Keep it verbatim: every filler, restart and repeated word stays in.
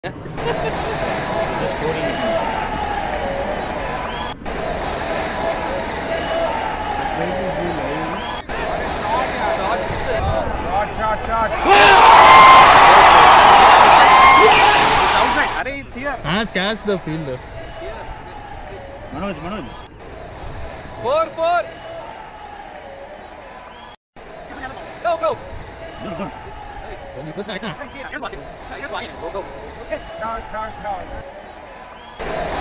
The scoring. Shot, shot, shot. It's outside. Arey, it's here. Ask, ask the fielder. It's here. Manoj, Manoj. Four, four. Go, go. Good, good. When you put that, Go, go. Shot, shot, shot.